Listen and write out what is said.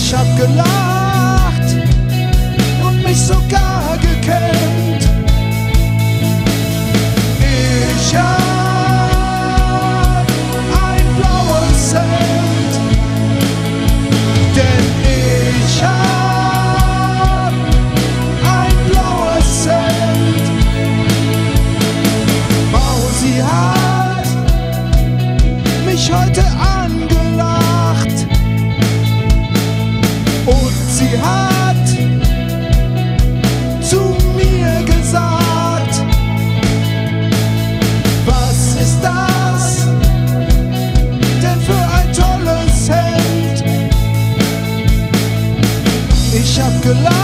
Ich hab gelacht und mich sogar gekämmt. Ich hab ein blaues Hemd, denn ich hab ein blaues Hemd. Mausi hat mich heute angelacht und sie hat zu mir gesagt: Was ist das denn für ein tolles Hemd? Ich hab gelacht